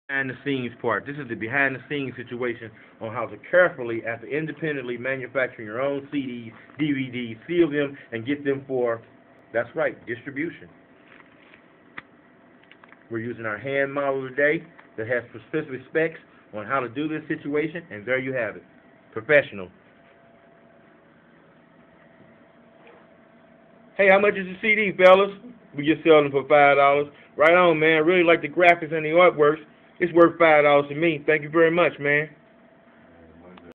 behind the scenes part. This is the behind the scenes situation on how to carefully, after independently manufacturing your own CDs, DVDs, seal them, and get them for, that's right, distribution. We're using our hand model today that has specific specs on how to do this situation, and there you have it. Professional. Hey, how much is the CD, fellas? We just sell them for $5. Right on, man. I really like the graphics and the artworks. It's worth $5 to me. Thank you very much, man.